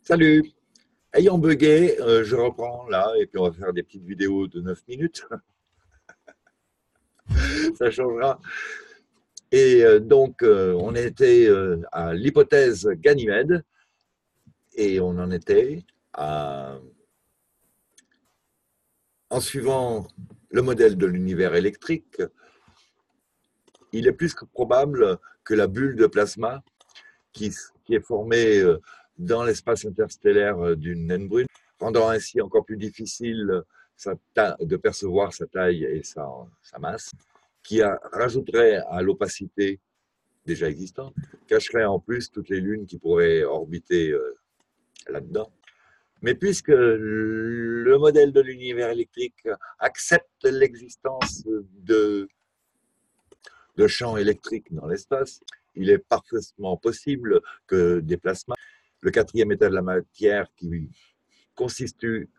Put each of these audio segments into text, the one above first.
Salut! Ayant bugué, je reprends là et puis on va faire des petites vidéos de 9 minutes, ça changera. On était à l'hypothèse Ganymède et on en était à, en suivant le modèle de l'univers électrique, il est plus que probable que la bulle de plasma qui, qui est formée dans l'espace interstellaire d'une naine brune, rendant ainsi encore plus difficile de percevoir sa taille et sa masse, rajouterait à l'opacité déjà existante, cacherait en plus toutes les lunes qui pourraient orbiter là-dedans. Mais puisque le modèle de l'univers électrique accepte l'existence de champs électriques dans l'espace, il est parfaitement possible que des plasmas, le quatrième état de la matière qui constitue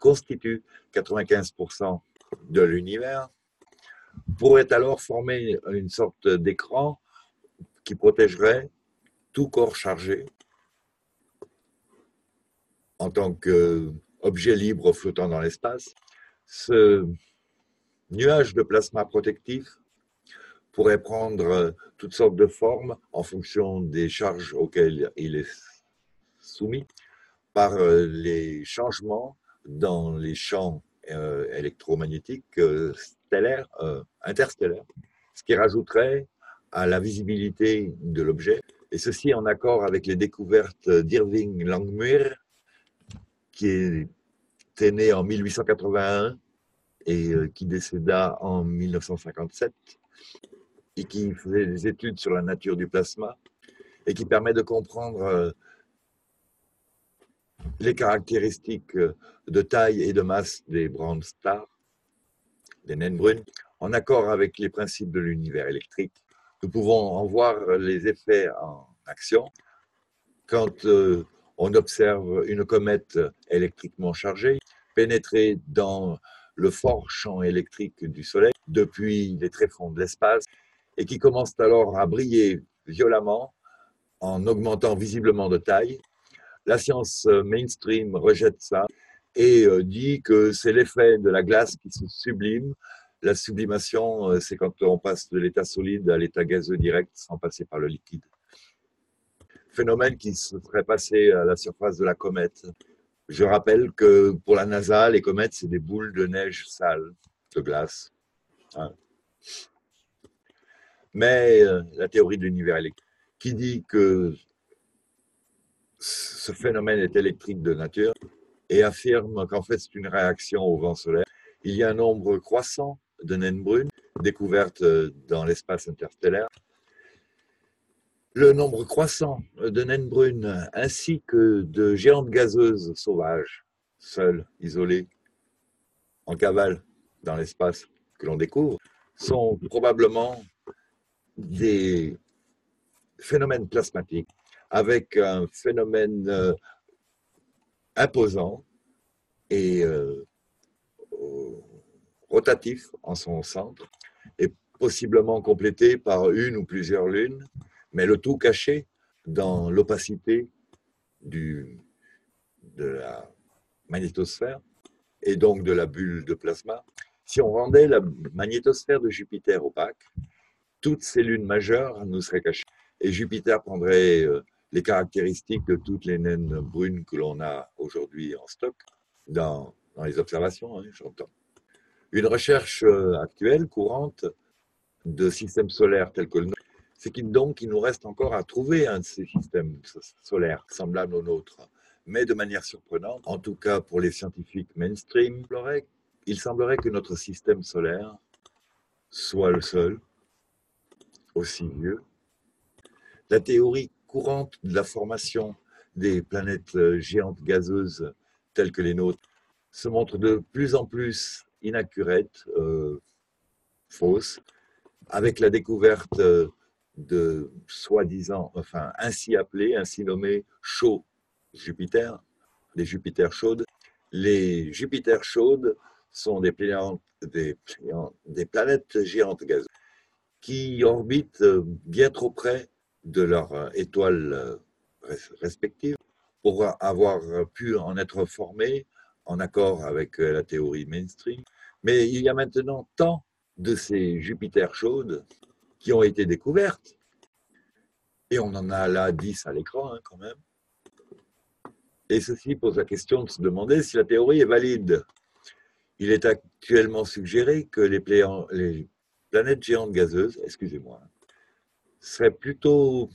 95% de l'univers, pourrait alors former une sorte d'écran qui protégerait tout corps chargé en tant qu'objet libre flottant dans l'espace. Ce nuage de plasma protectif pourrait prendre toutes sortes de formes en fonction des charges auxquelles il est soumis par les changements dans les champs électromagnétiques stellaires, interstellaires, ce qui rajouterait à la visibilité de l'objet, et ceci en accord avec les découvertes d'Irving Langmuir, qui était né en 1881 et qui décéda en 1957, et qui faisait des études sur la nature du plasma, et qui permet de comprendre les caractéristiques de taille et de masse des brown stars, des naines brunes, en accord avec les principes de l'univers électrique. Nous pouvons en voir les effets en action quand on observe une comète électriquement chargée pénétrer dans le fort champ électrique du Soleil depuis les tréfonds de l'espace et qui commence alors à briller violemment en augmentant visiblement de taille. La science mainstream rejette ça et dit que c'est l'effet de la glace qui se sublime. La sublimation, c'est quand on passe de l'état solide à l'état gazeux direct sans passer par le liquide. Phénomène qui se serait passé à la surface de la comète. Je rappelle que pour la NASA, les comètes, c'est des boules de neige sale, de glace. Hein. Mais la théorie de l'univers électrique, qui dit que ce phénomène est électrique de nature et affirme qu'en fait c'est une réaction au vent solaire. Il y a un nombre croissant de naines brunes découvertes dans l'espace interstellaire. Le nombre croissant de naines brunes ainsi que de géantes gazeuses sauvages, seules, isolées, en cavale dans l'espace que l'on découvre, sont probablement des phénomènes plasmatiques avec un phénomène imposant et rotatif en son centre et possiblement complété par une ou plusieurs lunes, mais le tout caché dans l'opacité de la magnétosphère et donc de la bulle de plasma. Si on rendait la magnétosphère de Jupiter opaque, toutes ces lunes majeures nous seraient cachées et Jupiter prendrait les caractéristiques de toutes les naines brunes que l'on a aujourd'hui en stock dans les observations, hein, j'entends. Une recherche actuelle, courante, de systèmes solaires tels que le nôtre, c'est qu'il nous reste encore à trouver un de ces systèmes solaires semblables aux nôtres. Mais de manière surprenante, en tout cas pour les scientifiques mainstream, il semblerait que notre système solaire soit le seul, aussi vieux. La théorie courante de la formation des planètes géantes gazeuses telles que les nôtres se montre de plus en plus inaccurate, fausse, avec la découverte de soi-disant, enfin ainsi appelés, ainsi nommés chauds Jupiter, des Jupiters chaudes. Les Jupiters chaudes sont des planètes géantes gazeuses qui orbitent bien trop près de leur étoile respective pour avoir pu en être formé en accord avec la théorie mainstream. Mais il y a maintenant tant de ces Jupiters chaudes qui ont été découvertes, et on en a là 10 à l'écran quand même. Et ceci pose la question de se demander si la théorie est valide. Il est actuellement suggéré que les planètes géantes gazeuses, excusez-moi, seraient plutôt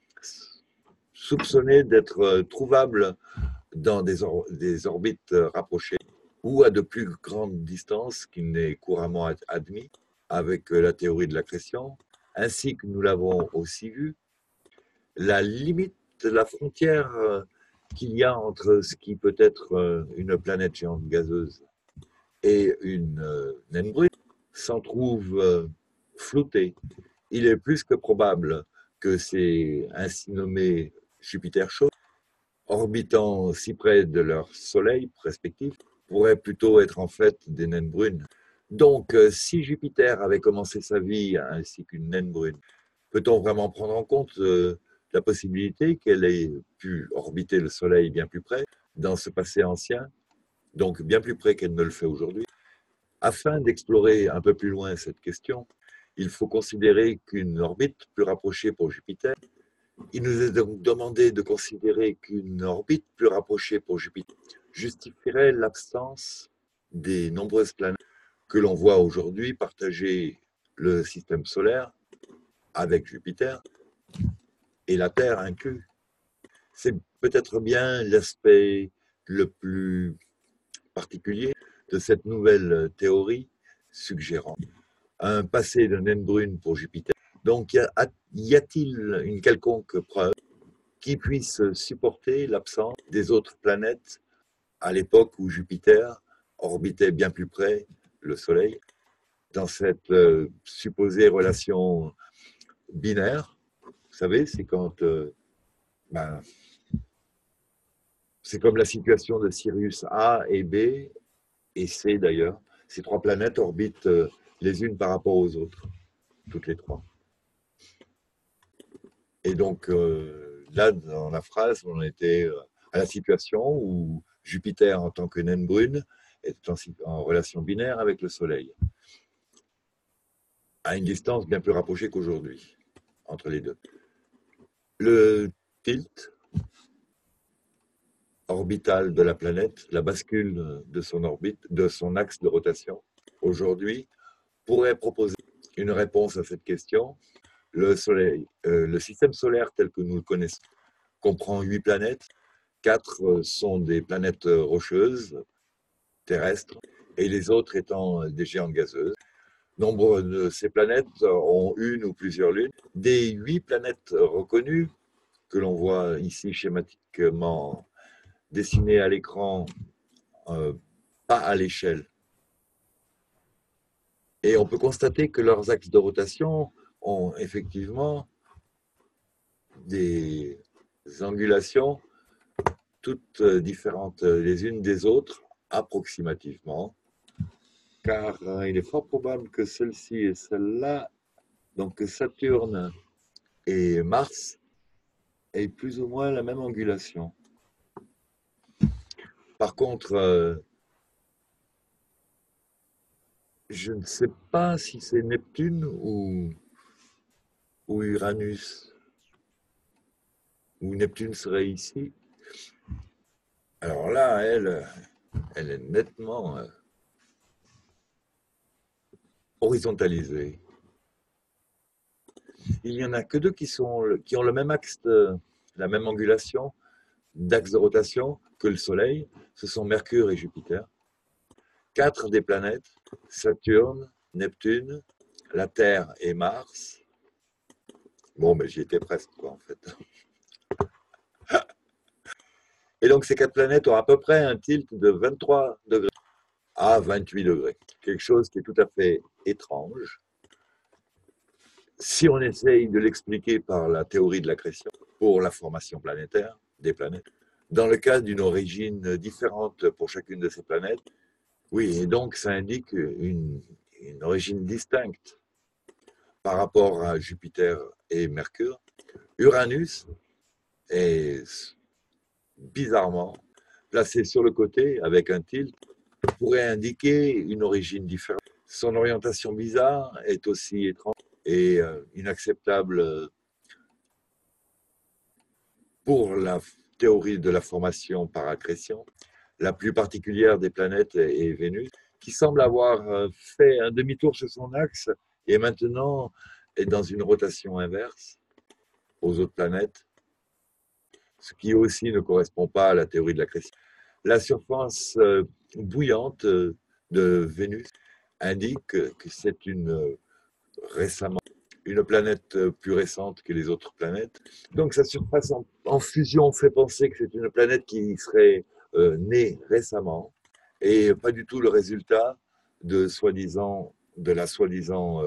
soupçonnées d'être trouvables dans des orbites rapprochées ou à de plus grandes distances qu'il n'est couramment admis avec la théorie de l'accrétion, ainsi que nous l'avons aussi vu, la limite, la frontière qu'il y a entre ce qui peut être une planète géante gazeuse et une naine brune s'en trouve flottée. Il est plus que probable que ces ainsi nommés Jupiter chauds, orbitant si près de leurs soleils respectifs, pourraient plutôt être en fait des naines brunes. Donc, si Jupiter avait commencé sa vie ainsi qu'une naine brune, peut-on vraiment prendre en compte la possibilité qu'elle ait pu orbiter le Soleil bien plus près dans ce passé ancien, donc bien plus près qu'elle ne le fait aujourd'hui? Afin d'explorer un peu plus loin cette question, il faut considérer qu'une orbite plus rapprochée pour Jupiter, il nous est donc demandé de considérer qu'une orbite plus rapprochée pour Jupiter justifierait l'absence des nombreuses planètes que l'on voit aujourd'hui partager le système solaire avec Jupiter et la Terre inclus. C'est peut-être bien l'aspect le plus particulier de cette nouvelle théorie suggérant un passé de naine brune pour Jupiter. Donc, y a-t-il une quelconque preuve qui puisse supporter l'absence des autres planètes à l'époque où Jupiter orbitait bien plus près le Soleil, dans cette supposée relation binaire? Vous savez, c'est quand ben, c'est comme la situation de Sirius A et B et C d'ailleurs. Ces trois planètes orbitent les unes par rapport aux autres, toutes les trois. Et donc là, dans la phrase, on était à la situation où Jupiter, en tant que naine brune, est en relation binaire avec le Soleil, à une distance bien plus rapprochée qu'aujourd'hui, entre les deux. Le tilt orbital de la planète, la bascule de son orbite, de son axe de rotation, aujourd'hui, pourrait proposer une réponse à cette question. Le système solaire tel que nous le connaissons comprend 8 planètes. 4 sont des planètes rocheuses, terrestres, et les autres étant des géantes gazeuses. Nombre de ces planètes ont une ou plusieurs lunes. Des 8 planètes reconnues, que l'on voit ici schématiquement dessinées à l'écran, pas à l'échelle. Et on peut constater que leurs axes de rotation ont effectivement des angulations toutes différentes les unes des autres, approximativement, car il est fort probable que celle-ci et celle-là, donc Saturne et Mars, aient plus ou moins la même angulation. Par contre, je ne sais pas si c'est Neptune ou Uranus, ou Neptune serait ici. Alors là, elle est nettement horizontalisée. Il n'y en a que deux qui ont le même axe, la même angulation d'axe de rotation que le Soleil. Ce sont Mercure et Jupiter. 4 des planètes, Saturne, Neptune, la Terre et Mars. Bon, mais j'y étais presque, quoi, en fait. Et donc, ces 4 planètes ont à peu près un tilt de 23 degrés à 28 degrés. Quelque chose qui est tout à fait étrange. Si on essaye de l'expliquer par la théorie de l'accrétion pour la formation planétaire des planètes, dans le cas d'une origine différente pour chacune de ces planètes, oui, et donc ça indique une origine distincte par rapport à Jupiter et Mercure. Uranus est bizarrement, placé sur le côté avec un tilt, pourrait indiquer une origine différente. Son orientation bizarre est aussi étrange et inacceptable pour la théorie de la formation par accrétion. La plus particulière des planètes est Vénus, qui semble avoir fait un demi-tour sur son axe et maintenant est dans une rotation inverse aux autres planètes, ce qui aussi ne correspond pas à la théorie de l'accrétion. La surface bouillante de Vénus indique que c'est récemment une planète plus récente que les autres planètes. Donc sa surface en fusion fait penser que c'est une planète qui serait née récemment et pas du tout le résultat de soi-disant de la soi-disant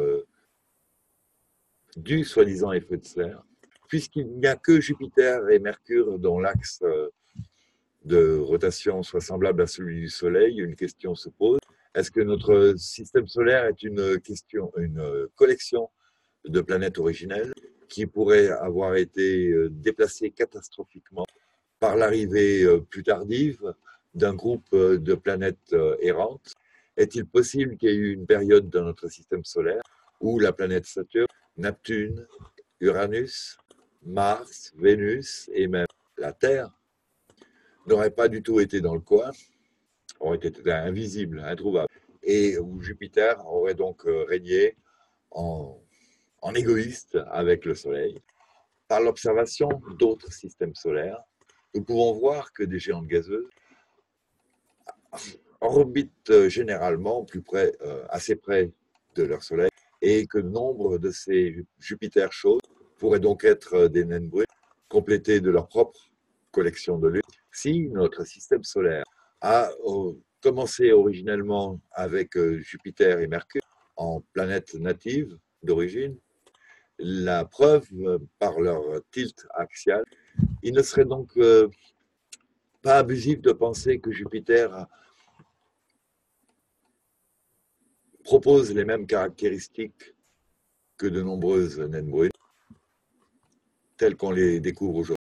du soi-disant effet de serre, puisqu'il n'y a que Jupiter et Mercure dont l'axe de rotation soit semblable à celui du Soleil. Une question se pose. Est-ce que notre système solaire est une collection de planètes originelles qui pourraient avoir été déplacées catastrophiquement par l'arrivée plus tardive d'un groupe de planètes errantes? Est-il possible qu'il y ait eu une période dans notre système solaire où la planète Saturne, Neptune, Uranus, Mars, Vénus et même la Terre n'auraient pas du tout été dans le coin, auraient été invisibles, introuvables, et où Jupiter aurait donc régné en égoïste avec le Soleil? Par l'observation d'autres systèmes solaires, nous pouvons voir que des géantes gazeuses orbitent généralement assez près de leur Soleil et que nombre de ces Jupiters chauds pourraient donc être des naines brûlées complétées de leur propre collection de lunes. Si notre système solaire a commencé originellement avec Jupiter et Mercure en planètes natives d'origine, la preuve par leur tilt axial, il ne serait donc pas abusif de penser que Jupiter propose les mêmes caractéristiques que de nombreuses naines brunes, telles qu'on les découvre aujourd'hui.